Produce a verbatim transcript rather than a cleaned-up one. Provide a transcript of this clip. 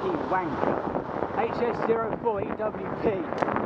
wanky wanker. H S zero four E W P.